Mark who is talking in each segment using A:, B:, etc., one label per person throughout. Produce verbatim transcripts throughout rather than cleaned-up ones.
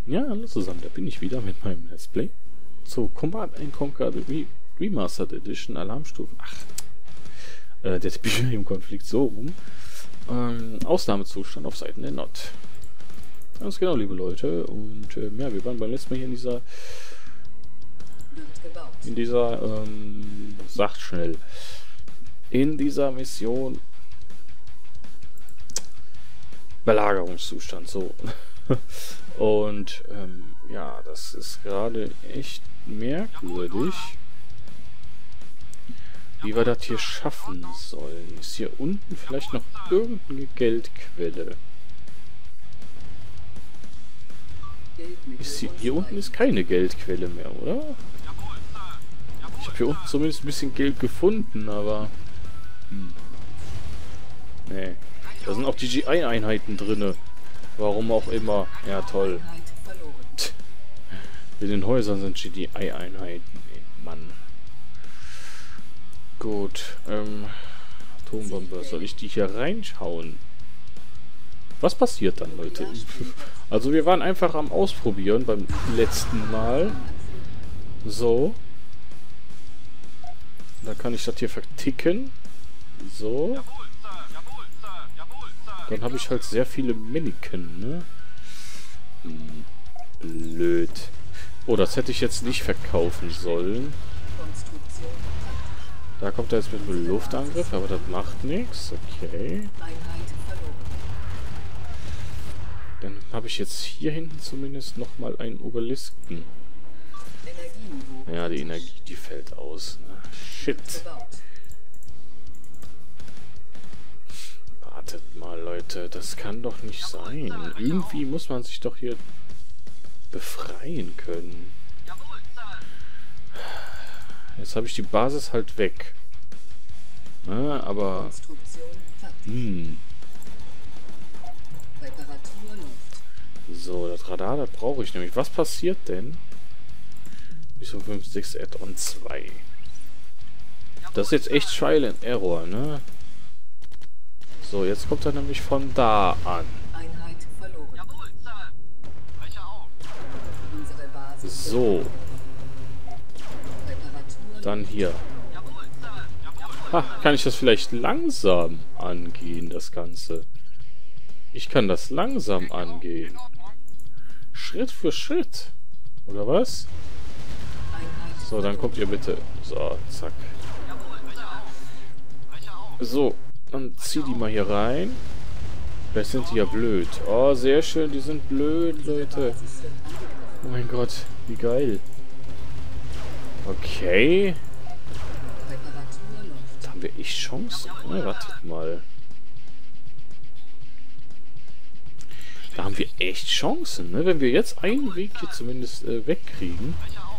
A: Ja, hallo zusammen, da bin ich wieder mit meinem Let's Play. So, Command and Conquer Re Remastered Edition, Alarmstufe. Ach, äh, der Imperium-Konflikt, so rum. Ähm, Ausnahmezustand auf Seiten der N O D. Ganz genau, liebe Leute. Und äh, ja, wir waren beim letzten Mal hier in dieser. In dieser, ähm, sagt schnell. In dieser Mission. Belagerungszustand, so. Und ähm, ja, das ist gerade echt merkwürdig, wie wir das hier schaffen sollen. Ist hier unten vielleicht noch irgendeine Geldquelle? Ist hier, hier unten ist keine Geldquelle mehr, oder? Ich habe hier unten zumindest ein bisschen Geld gefunden, aber... Hm. Nee. Da sind auch die G I-Einheiten drinne. Warum auch immer. Ja, toll. In den Häusern sind G D I-Einheiten. Mann. Gut. Ähm, Atombombe. Soll ich die hier reinschauen? Was passiert dann, Leute? Also wir waren einfach am Ausprobieren beim letzten Mal. So. Da kann ich das hier verticken. So. Dann habe ich halt sehr viele Miniken, ne? Hm, blöd. Oh, das hätte ich jetzt nicht verkaufen sollen. Da kommt er jetzt mit einem Luftangriff, aber das macht nichts. Okay. Dann habe ich jetzt hier hinten zumindest nochmal einen Obelisken. Ja, die Energie, die fällt aus. Ne? Shit. Wartet mal, Leute. Das kann doch nicht sein. Irgendwie muss man sich doch hier befreien können. Jetzt habe ich die Basis halt weg. Ja, aber... Hm. So, das Radar, das brauche ich nämlich. Was passiert denn? Mission fünf sechs Add-on zwei. Das ist jetzt echt Trial and Error, ne? So, jetzt kommt er nämlich von da an. So. Dann hier. Ha, kann ich das vielleicht langsam angehen, das Ganze? Ich kann das langsam angehen. Schritt für Schritt. Oder was? So, dann kommt ihr bitte. So, zack. So, dann zieh die mal hier rein. Vielleicht sind die ja blöd. Oh, sehr schön, die sind blöd, Leute. Oh mein Gott, wie geil. Okay. Da haben wir echt Chancen. Oh, wartet mal. Da haben wir echt Chancen, ne? Wenn wir jetzt einen Weg hier zumindest äh, wegkriegen.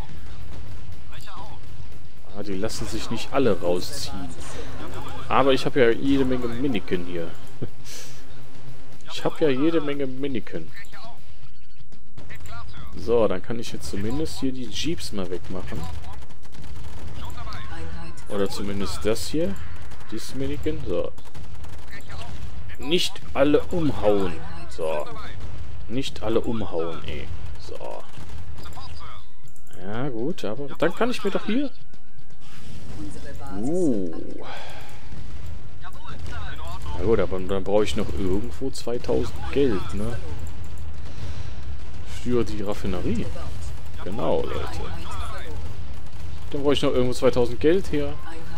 A: Ah, die lassen sich nicht alle rausziehen. Aber ich habe ja jede Menge Miniken hier. Ich habe ja jede Menge Miniken. So, dann kann ich jetzt zumindest hier die Jeeps mal wegmachen. Oder zumindest das hier. Dieses Miniken. So. Nicht alle umhauen. So. Nicht alle umhauen, ey. So. Ja, gut, aber dann kann ich mir doch hier... Uh. Na gut, aber dann brauche ich noch irgendwo zweitausend Geld, ne? Für die Raffinerie. Genau, Leute. Dann brauche ich noch irgendwo zweitausend Geld her.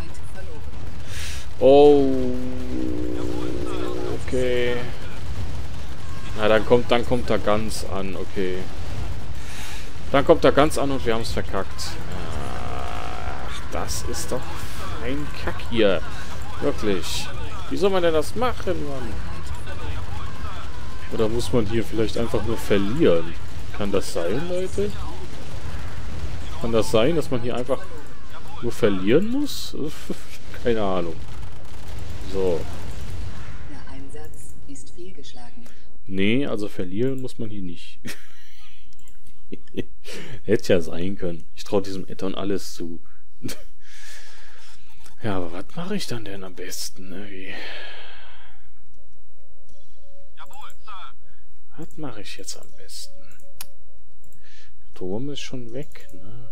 A: Oh. Okay. Na, dann kommt, dann kommt er ganz an, okay. Dann kommt er ganz an und wir haben es verkackt. Ach, das ist doch ein Kack hier. Wirklich. Wie soll man denn das machen, Mann? Oder muss man hier vielleicht einfach nur verlieren? Kann das sein, Leute? Kann das sein, dass man hier einfach nur verlieren muss? Keine Ahnung. So. Nee, also verlieren muss man hier nicht. Hätte ja sein können. Ich traue diesem Add-on alles zu. Ja, aber was mache ich dann denn am besten? Ne? Was mache ich jetzt am besten? Turm ist schon weg, ne?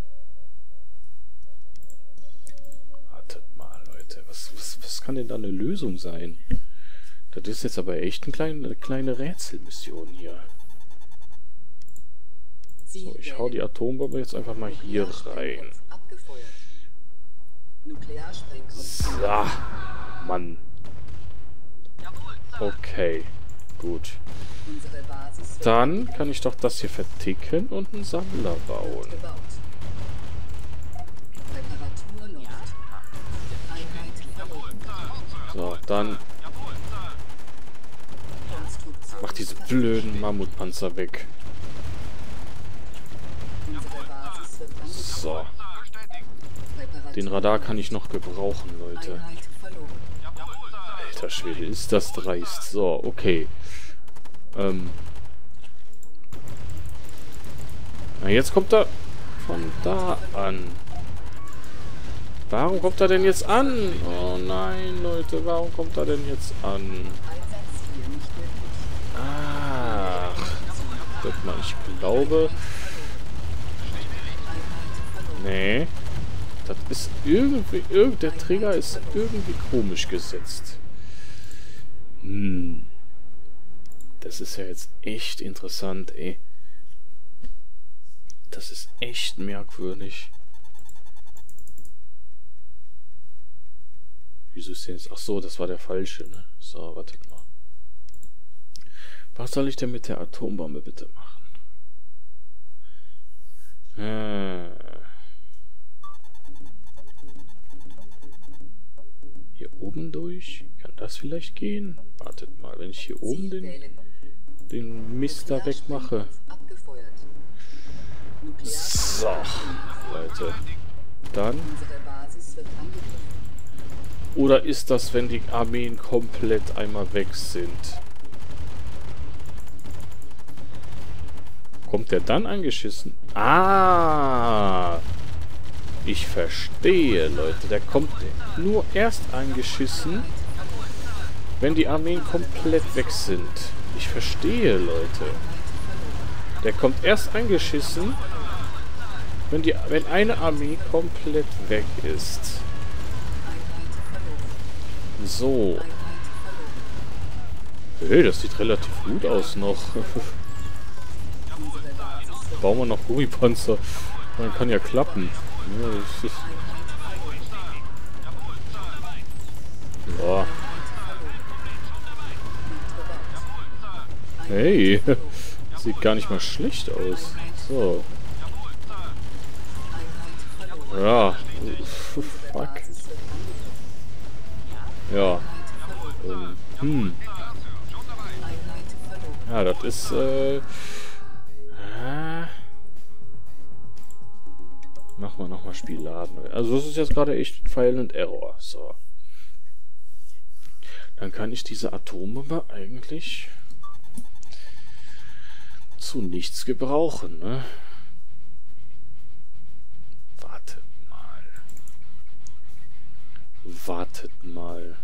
A: Wartet mal, Leute. Was, was, was kann denn da eine Lösung sein? Das ist jetzt aber echt eine kleine, eine kleine Rätselmission hier. So, ich hau die Atombombe jetzt einfach mal hier rein. So, Mann. Okay, gut. Dann kann ich doch das hier verticken und einen Sammler bauen. So, dann mach diese blöden Mammutpanzer weg. So. Den Radar kann ich noch gebrauchen, Leute. Alter Schwede, ist das dreist. So, okay. Ähm. Na, jetzt kommt er von da an. Warum kommt er denn jetzt an? Oh nein, Leute, warum kommt er denn jetzt an? Ach. Warte mal, ich glaube... Nee. Das ist irgendwie... Irg der Trigger ist irgendwie komisch gesetzt. Hm. Das ist ja jetzt echt interessant, ey. Das ist echt merkwürdig. Wieso ist denn jetzt... Ach so, das war der falsche, ne? So, wartet mal. Was soll ich denn mit der Atombombe bitte machen? Äh... Hier oben durch? Kann das vielleicht gehen? Wartet mal, wenn ich hier oben den, den Mister wegmache. So, Leute. Dann. Oder ist das, wenn die Armeen komplett einmal weg sind? Kommt der dann angeschissen? Ah! Ich verstehe, Leute. Der kommt nur erst angeschissen, wenn die Armeen komplett weg sind. Ich verstehe, Leute. Der kommt erst angeschissen, wenn, die, wenn eine Armee komplett weg ist. So. Hey, das sieht relativ gut aus noch. Bauen wir noch Gummipanzer. Man kann ja klappen. Ja, das ist ja. Hey, sieht gar nicht mal schlecht aus. So. Ja. Fuck. Ja. Ähm, hm. Ja, das ist, äh... Machen wir nochmal Spiel laden. Also das ist jetzt gerade echt Trial and Error. So. Dann kann ich diese Atombombe eigentlich zu nichts gebrauchen, ne? Wartet mal. Wartet mal.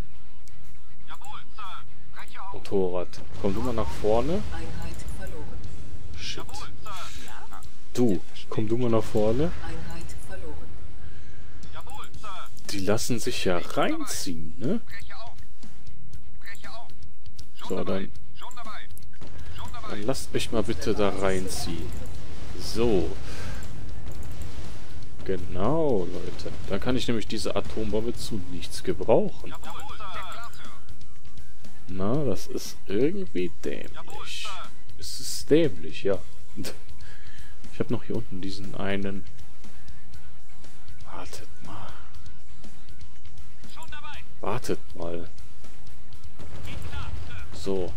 A: Motorrad. Komm du mal nach vorne. Shit. Du, komm du mal nach vorne. Die lassen sich ja reinziehen, ne? So, dann... Dann lasst mich mal bitte da reinziehen. So. Genau, Leute. Dann kann ich nämlich diese Atombombe zu nichts gebrauchen. Na, das ist irgendwie dämlich. Es ist dämlich, ja. Ich habe noch hier unten diesen einen... Wartet mal. Wartet mal. So.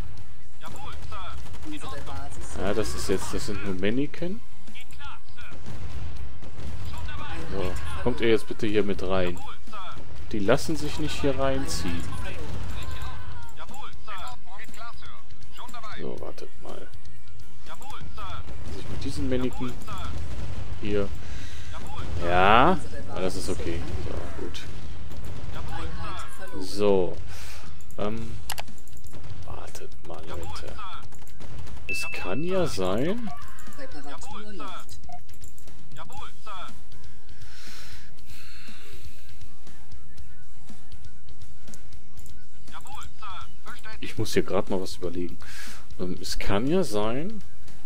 A: Ja, das ist jetzt... Das sind nur Mannequin. So. Kommt ihr jetzt bitte hier mit rein. Die lassen sich nicht hier reinziehen. So, wartet mal. Also ich mit diesen Mannequin hier. Ja, ah, das ist okay. So, gut. So. Ähm. Wartet mal, Leute. Es kann ja sein. Ich muss hier gerade mal was überlegen. Ähm, es kann ja sein,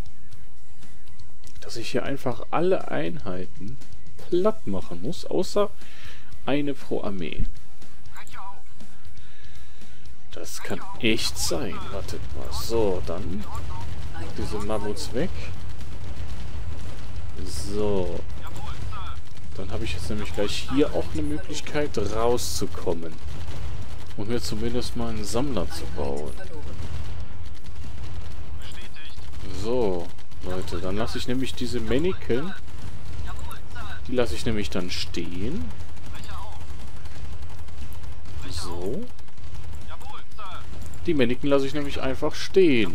A: dass ich hier einfach alle Einheiten platt machen muss, außer eine pro Armee. Das kann echt sein. Wartet mal. So, dann diese Mammuts weg. So. Dann habe ich jetzt nämlich gleich hier auch eine Möglichkeit rauszukommen. Und mir zumindest mal einen Sammler zu bauen. So, Leute, dann lasse ich nämlich diese Mannequin. Die lasse ich nämlich dann stehen. So. Die Mannequin lasse ich nämlich einfach stehen.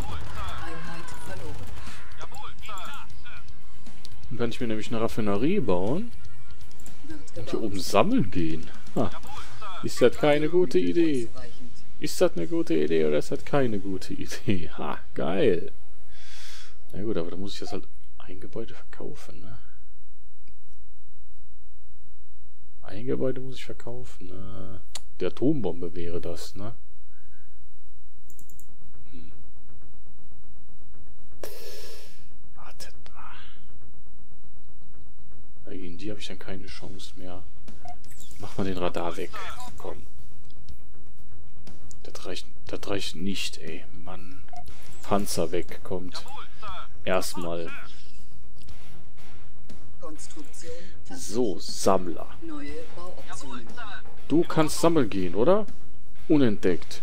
A: Dann kann ich mir nämlich eine Raffinerie bauen. Und hier oben sammeln gehen. Ha. Ist das keine gute Idee? Ist das eine gute Idee oder ist das keine gute Idee? Ha, geil. Na gut, aber da muss ich das halt ein Gebäude verkaufen, ne? Ein Gebäude muss ich verkaufen. Ne? Die Atombombe wäre das, ne? Hm. Wartet mal. Gegen die habe ich dann keine Chance mehr. Mach mal den Radar weg. Komm. Das reicht, das reicht nicht, ey. Mann. Panzer weg, kommt. Erstmal. So, Sammler. Du kannst sammeln gehen, oder? Unentdeckt.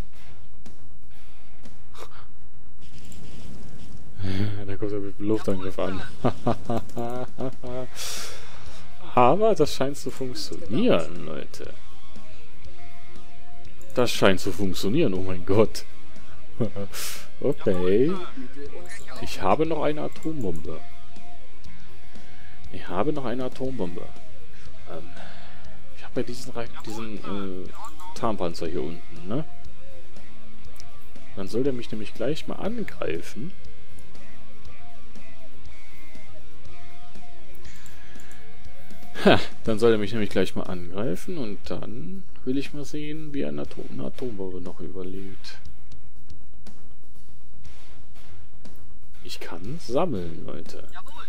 A: Da kommt er mit dem Luftangriff an. Aber das scheint zu funktionieren, Leute. Das scheint zu funktionieren, oh mein Gott. Okay. Ich habe noch eine Atombombe. Ich habe noch eine Atombombe. Ähm, ich habe ja diesen, diesen äh, Tarnpanzer hier unten, ne? Dann soll der mich nämlich gleich mal angreifen. Ha, dann soll er mich nämlich gleich mal angreifen und dann will ich mal sehen, wie eine, Atom eine Atombombe noch überlebt. Ich kann sammeln, Leute.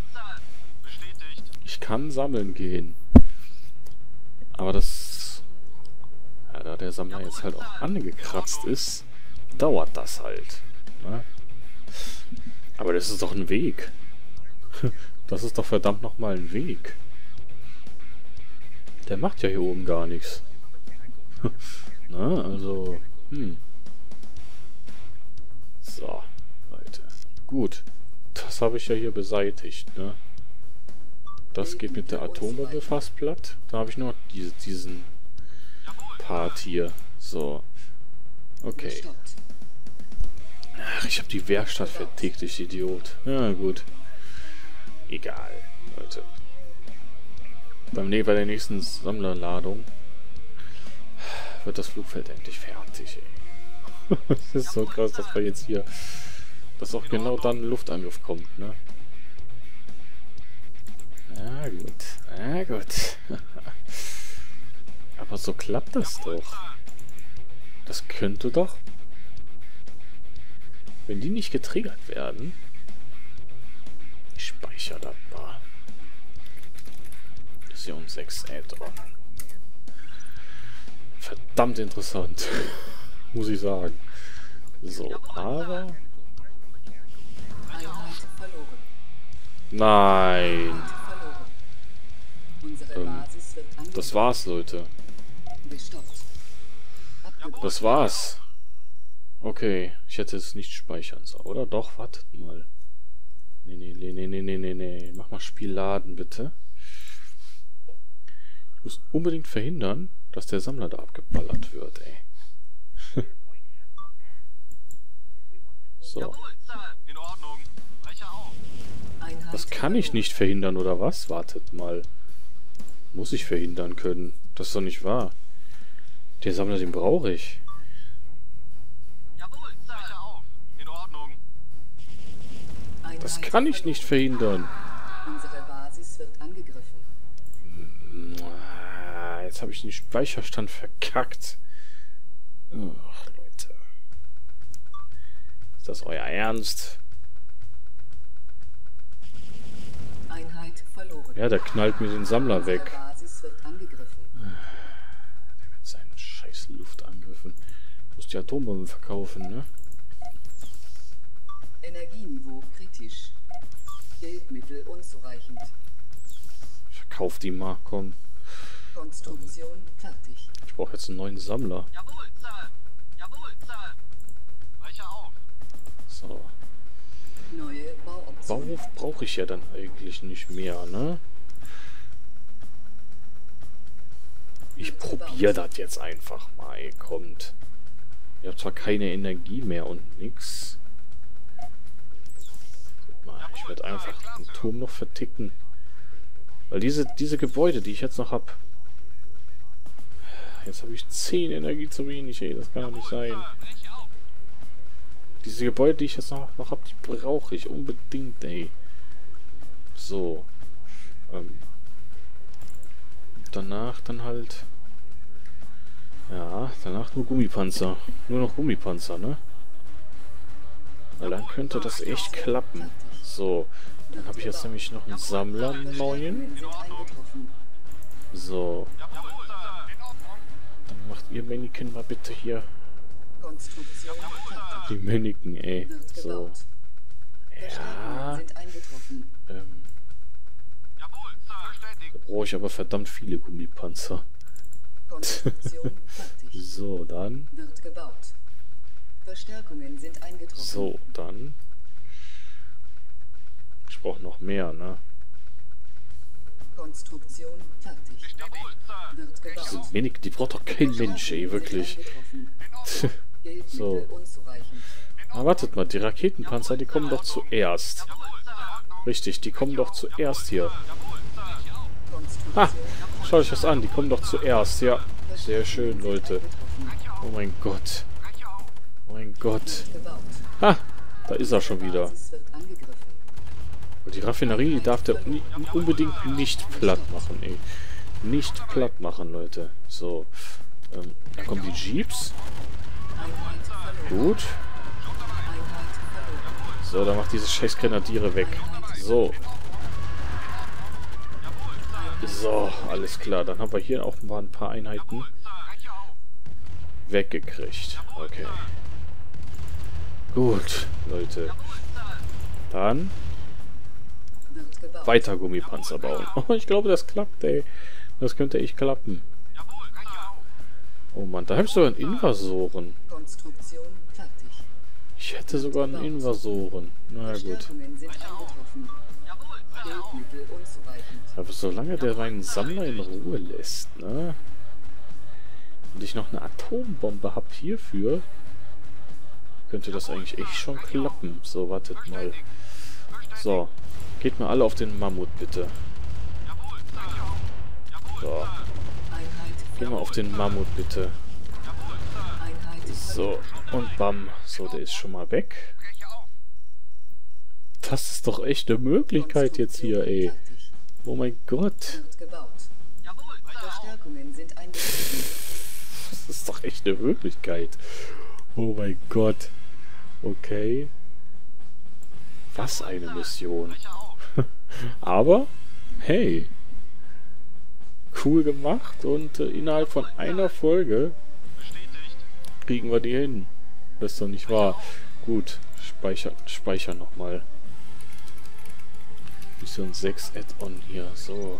A: Ich kann sammeln gehen. Aber das... Ja, da der Sammler jetzt halt auch angekratzt ist, dauert das halt. Ne? Aber das ist doch ein Weg. Das ist doch verdammt nochmal ein Weg. Der macht ja hier oben gar nichts. Na, also... Hm. So, Leute. Gut. Das habe ich ja hier beseitigt, ne? Das geht mit der Atombombe fast platt. Da habe ich noch diese, diesen Part hier. So. Okay. Ach, ich habe die Werkstatt vertickt, ich Idiot. Ja, gut. Egal, Leute. Beim, nee, bei der nächsten Sammlerladung wird das Flugfeld endlich fertig, ey. Das ist so krass, dass wir jetzt hier... dass auch genau dann ein Luftangriff kommt, ne? Na gut, na gut. Aber so klappt das doch. Das könnte doch... Wenn die nicht getriggert werden... Ich speichere das mal. Mission sechs Add-on. Verdammt interessant. Muss ich sagen. So, aber... Nein. Ähm, das war's, Leute. Das war's. Okay, ich hätte es nicht speichern sollen, oder? Doch, wartet mal. Nee, nee, nee, nee, nee, nee, nee, nee. Mach mal Spiel laden, bitte. Ich muss unbedingt verhindern, dass der Sammler da abgeballert wird, ey. So. Das kann ich nicht verhindern, oder was? Wartet mal. Muss ich verhindern können. Das ist doch nicht wahr. Der Sammler, den brauche ich. Das kann ich nicht verhindern. Jetzt habe ich den Speicherstand verkackt. Ach, Leute. Ist das euer Ernst?
B: Einheit verloren.
A: Ja, der knallt mir den Sammler weg.
B: Basis wird angegriffen.
A: Der mit seinen scheiß Luftangriffen. Muss die Atombombe verkaufen, ne?
B: Energieniveau kritisch. Geldmittel unzureichend.
A: Verkauf die mal, komm.
B: Konstruktion fertig.
A: Ich brauche jetzt einen neuen Sammler.
C: Jawohl, Sir. Jawohl, Sir. Breche auf.
B: So. Neue Bauoption.
A: Bauhof brauche ich ja dann eigentlich nicht mehr, ne? Ich probiere das jetzt einfach mal, ey, kommt. Ich habe zwar keine Energie mehr und nix. Ich werde einfach den Turm noch verticken. Weil diese, diese Gebäude, die ich jetzt noch habe. Jetzt habe ich zehn Energie zu wenig, ey. Das kann doch nicht sein. Diese Gebäude, die ich jetzt noch, noch habe, die brauche ich unbedingt, ey. So. Ähm. Danach dann halt... Ja, danach nur Gummipanzer. Nur noch Gummipanzer, ne? Weil dann könnte das echt klappen. So. Dann habe ich jetzt nämlich noch einen Sammler, einen neuen. So. Dann macht ihr Mannequin mal bitte hier. Die Mannequin, ey. So. Ja. Ähm. Da brauche ich aber verdammt viele Gummipanzer. So, dann. So, dann. Ich brauche noch mehr, ne?
B: Konstruktion fertig.
A: Diese Mannequin, die braucht doch kein Mensch, ey, wirklich. So. Na, wartet mal, die Raketenpanzer, die kommen doch zuerst. Richtig, die kommen doch zuerst hier. Ha! Schaut euch das an, die kommen doch zuerst, ja. Sehr schön, Leute. Oh mein Gott. Oh mein Gott. Ha! Da ist er schon wieder. Und die Raffinerie, die darf der unbedingt nicht platt machen, ey. Nicht platt machen, Leute. So. Ähm, dann kommen die Jeeps. Gut. So, dann macht diese scheiß Grenadiere weg. So. So, alles klar. Dann haben wir hier auch mal ein paar Einheiten weggekriegt. Okay. Gut, Leute. Dann weiter Gummipanzer bauen. Oh, ich glaube, das klappt, ey. Das könnte echt klappen. Oh Mann, da habe ich sogar einen Invasoren. Ich hätte sogar einen Invasoren. Na gut. Aber solange der meinen Sammler in Ruhe lässt, ne? Und ich noch eine Atombombe habe hierfür, könnte das eigentlich echt schon klappen. So, wartet mal. So, geht mal alle auf den Mammut, bitte. So. Geh mal auf den Mammut, bitte. So, und bam. So, der ist schon mal weg. Das ist doch echt eine Möglichkeit jetzt hier, ey. Oh mein Gott. Das ist doch echt eine Möglichkeit. Oh mein Gott. Okay. Was eine Mission. Aber, hey. Cool gemacht und äh, innerhalb von einer Folge kriegen wir die hin. Das ist doch nicht wahr. Gut, speichern, speichern nochmal. Mission sechs Add-on hier. So.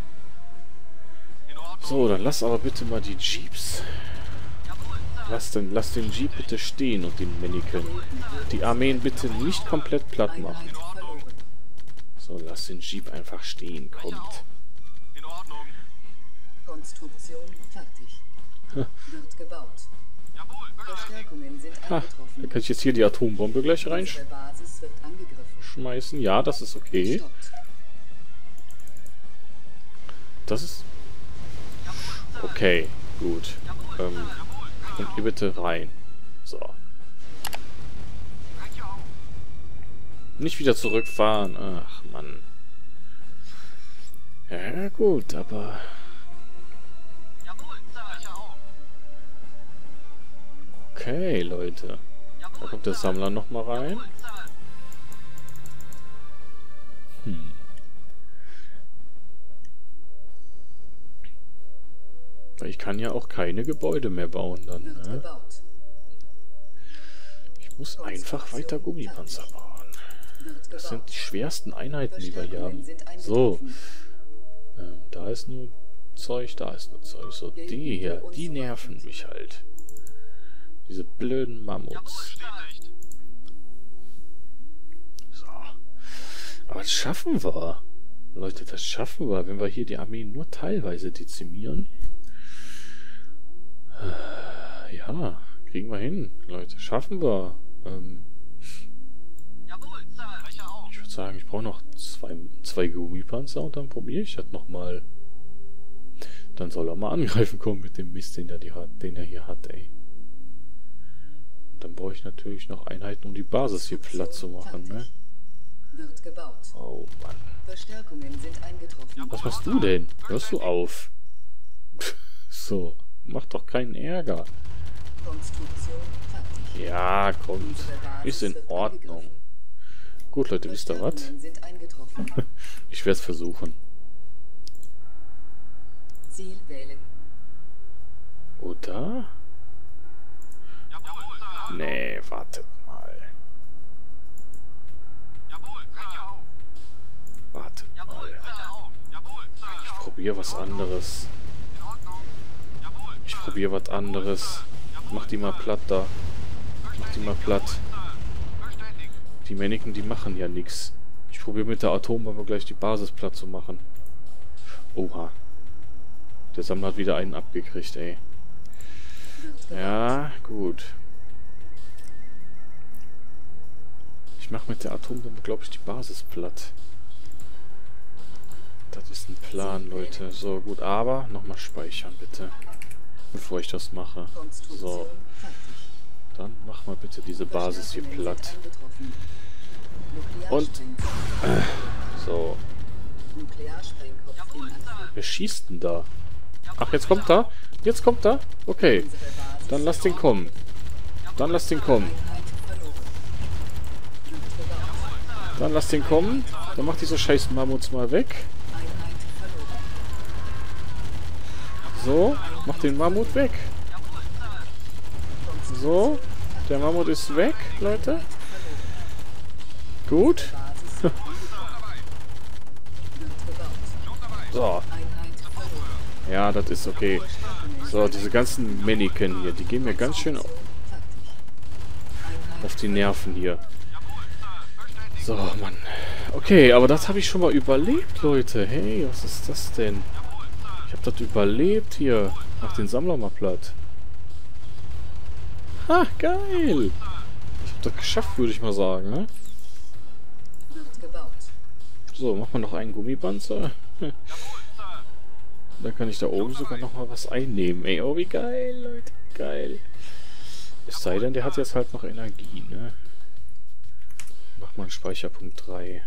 A: So, dann lass aber bitte mal die Jeeps. Lass den, lass den Jeep bitte stehen und den Mannequin. Die Armeen bitte nicht komplett platt machen. So, lass den Jeep einfach stehen. Kommt.
B: Konstruktion fertig. Wird gebaut. Verstärkungen sind eingetroffen.
A: Da kann ich jetzt hier die Atombombe gleich reinschmeißen. Ja, das ist okay. Das ist... Okay, gut. Ähm, kommt ihr bitte rein. So. Nicht wieder zurückfahren. Ach, Mann. Ja, gut, aber... Okay, Leute. Da kommt der Sammler nochmal rein. Hm. Ich kann ja auch keine Gebäude mehr bauen dann. Ne? Ich muss einfach weiter Gummipanzer bauen. Das sind die schwersten Einheiten, die wir hier haben. So. Ähm, da ist nur Zeug, da ist nur Zeug. So, die hier, die nerven mich halt. Diese blöden Mammuts. So. Aber das schaffen wir. Leute, das schaffen wir, wenn wir hier die Armee nur teilweise dezimieren. Ja, kriegen wir hin, Leute. Schaffen wir. Ähm, ich würde sagen, ich brauche noch zwei, zwei Gummipanzer und dann probiere ich das nochmal. Dann soll er mal angreifen kommen mit dem Mist, den er, die hat, den er hier hat, ey. Und dann brauche ich natürlich noch Einheiten, um die Basis hier platt zu machen, ne? Oh Mann. Was machst du denn? Hörst du auf? So. Mach doch keinen Ärger. Ja, kommt. Ist in Ordnung. Gut, Leute, wisst ihr was? Ich werde es versuchen. Oder? Nee, wartet mal. Wartet mal. Ich probiere was anderes. Ich probiere was anderes. Mach die mal platt da. Mach die mal platt. Die Männchen, die machen ja nichts. Ich probiere mit der Atombombe gleich die Basis platt zu machen. Oha. Der Sammler hat wieder einen abgekriegt, ey. Ja, gut. Ich mache mit der Atombombe, glaube ich, die Basis platt. Das ist ein Plan, Leute. So, gut. Aber nochmal speichern, bitte. Bevor ich das mache. So. Dann mach mal bitte diese Basis hier platt. Und... Äh, so. Wer schießt denn da? Ach, jetzt kommt er? Jetzt kommt er? Okay. Dann lass den kommen. Dann lass den kommen. Dann lass den kommen. Dann mach diese scheiß Mammuts mal weg. So, mach den Mammut weg. So, der Mammut ist weg, Leute. Gut. So. Ja, das ist okay. So, diese ganzen Mannequin hier, die gehen mir ganz schön auf die Nerven hier. So, Mann. Okay, aber das habe ich schon mal überlebt, Leute. Hey, was ist das denn? Ich habe das überlebt hier. Mach den Sammler mal platt. Ha, geil. Ich habe das geschafft, würde ich mal sagen, ne? So, machen wir noch einen Gummipanzer. Dann kann ich da oben sogar noch mal was einnehmen. Ey, oh, wie geil, Leute. Geil. Es sei denn, der hat jetzt halt noch Energie, ne? Mach mal einen Speicherpunkt drei.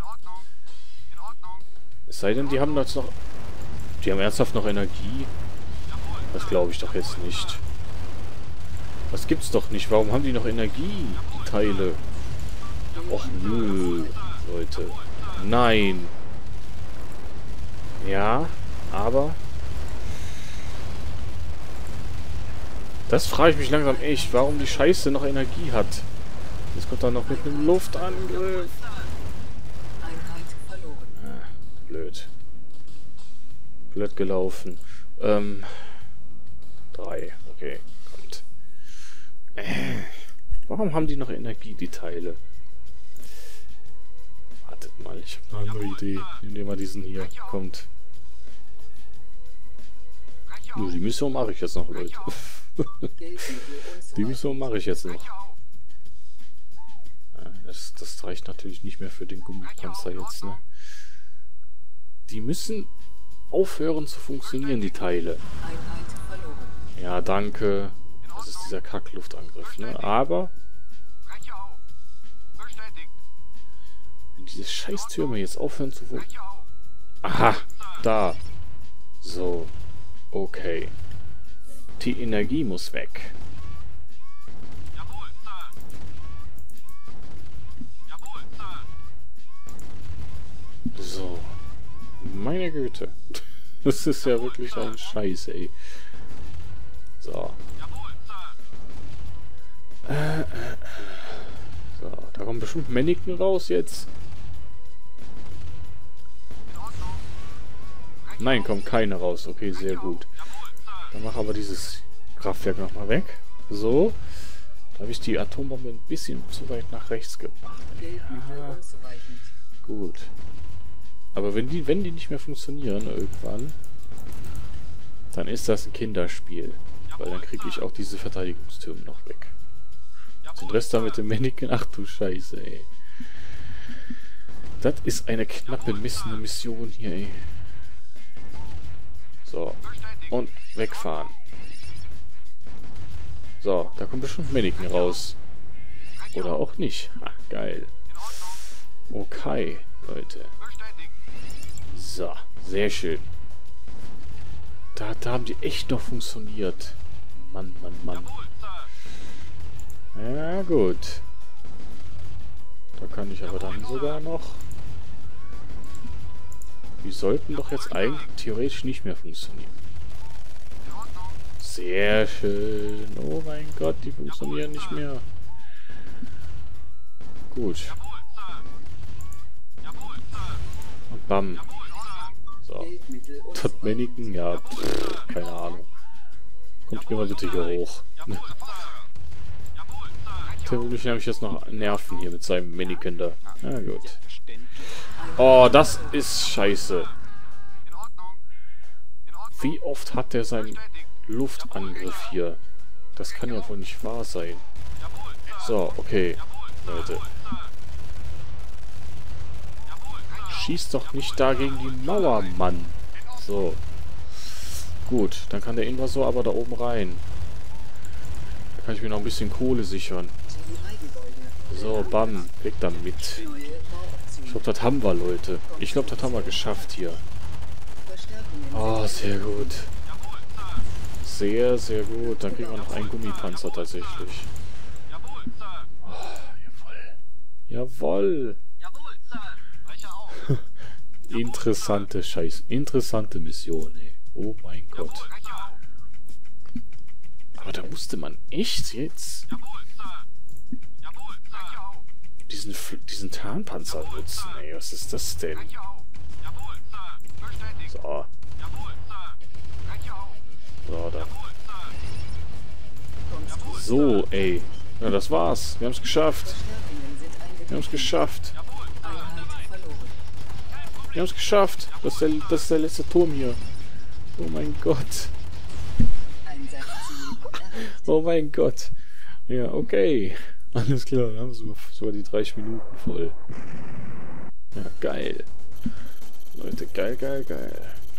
A: Es sei denn, die haben jetzt noch... Die haben ernsthaft noch Energie? Das glaube ich doch jetzt nicht. Das gibt's doch nicht. Warum haben die noch Energie, die Teile? Och nö, Leute. Nein. Ja, aber... Das frage ich mich langsam echt, warum die Scheiße noch Energie hat. Jetzt kommt er noch mit einem Luftangriff. Ah, blöd. Blöd gelaufen. Ähm... Drei. Okay, kommt. Äh, warum haben die noch Energie, die Teile? Wartet mal, ich habe eine andere Idee. Nehmen wir mal diesen hier. Kommt. Nur die Mission mache ich jetzt noch, Leute. Die Mission mache ich jetzt noch. Das, das reicht natürlich nicht mehr für den Gummipanzer jetzt, ne? Die müssen aufhören zu funktionieren, die Teile. Ja, danke. Das ist dieser Kackluftangriff, ne? Aber wenn diese Scheißtürme jetzt aufhören zu funktionieren... Aha, da. So. Okay. Die Energie muss weg. Leute. Das ist ja wirklich ein Scheiß, ey. So. Äh, äh, so, da kommen bestimmt Mannequin raus jetzt. Nein, kommt keine raus. Okay, sehr gut. Dann mach aber dieses Kraftwerk nochmal weg. So. Da habe ich die Atombombe ein bisschen zu weit nach rechts gemacht. Ja. Gut. Aber wenn die, wenn die nicht mehr funktionieren irgendwann, dann ist das ein Kinderspiel. Weil dann kriege ich auch diese Verteidigungstürme noch weg. Den Rest da mit dem Mannequin, ach du Scheiße, ey. Das ist eine knappe missende Mission hier, ey. So. Und wegfahren. So, da kommt bestimmt Mannequin raus. Oder auch nicht. Ach, geil. Okay, Leute. So, sehr schön. Da, da haben die echt noch funktioniert. Mann, Mann, Mann. Ja, gut. Da kann ich aber dann sogar noch... Die sollten doch jetzt eigentlich theoretisch nicht mehr funktionieren. Sehr schön. Oh mein Gott, die funktionieren nicht mehr. Gut. Und bam. So. Das Mannequin, ja, pff, keine Ahnung. Kommt mir mal bitte hier hoch. Der will mich nämlich jetzt noch nerven hier mit seinem Mannequin da. Na gut. Oh, das ist scheiße. Wie oft hat der seinen Luftangriff hier? Das kann ja wohl nicht wahr sein. So, okay, Leute. Schießt doch nicht da gegen die Mauer, Mann. So. Gut, dann kann der Invasor aber da oben rein. Da kann ich mir noch ein bisschen Kohle sichern. So, bam, weg damit. Ich glaube, das haben wir, Leute. Ich glaube, das haben wir geschafft hier. Oh, sehr gut. Sehr, sehr gut. Dann kriegen wir noch einen Gummipanzer tatsächlich. Oh, jawoll. Jawoll. Interessante Scheiß. Interessante Mission, ey. Oh mein Gott. Aber da musste man echt jetzt diesen, diesen Tarnpanzer nutzen, ey. Was ist das denn? So. So, da. So, ey. Ja, das war's. Wir haben es geschafft. Wir haben es geschafft. Wir haben es geschafft. Das ist, der, das ist der letzte Turm hier. Oh mein Gott. Oh mein Gott. Ja, okay. Alles klar, dann haben wir sogar die dreißig Minuten voll. Ja, geil. Leute, geil, geil, geil.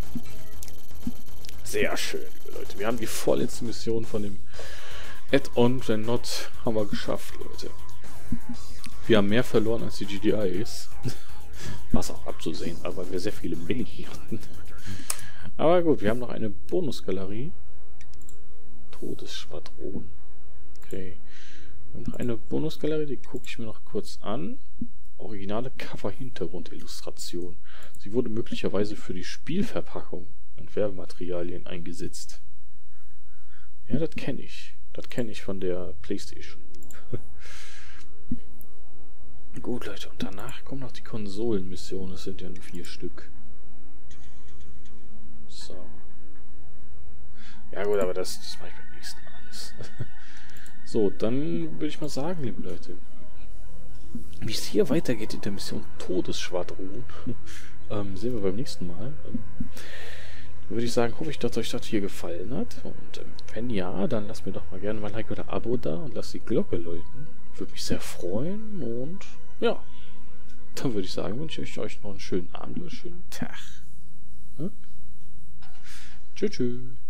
A: Sehr schön, liebe Leute. Wir haben die vorletzte Mission von dem Add-on The Not haben wir geschafft, Leute. Wir haben mehr verloren als die G D Is. Was auch abzusehen, aber weil wir sehr viele Mini hatten. Aber gut, wir haben noch eine Bonusgalerie. Todesschwadron. Okay. Wir haben noch eine Bonusgalerie, die gucke ich mir noch kurz an. Originale Cover-Hintergrundillustration. Sie wurde möglicherweise für die Spielverpackung und Werbematerialien eingesetzt. Ja, das kenne ich. Das kenne ich von der PlayStation. Gut, Leute, und danach kommen noch die Konsolenmissionen. Das sind ja nur vier Stück. So. Ja gut, aber das, das mache ich beim nächsten Mal alles. So, dann würde ich mal sagen, liebe Leute, wie es hier weitergeht in der Mission Todesschwadron, ähm, sehen wir beim nächsten Mal. Ähm, würde ich sagen, hoffe ich, dass euch das hier gefallen hat. Und ähm, wenn ja, dann lasst mir doch mal gerne mal ein Like oder Abo da und lasst die Glocke läuten. Würde mich sehr freuen. Und ja, dann würde ich sagen, wünsche ich euch noch einen schönen Abend oder einen schönen Tag. Ne? Tschüss, tschüss.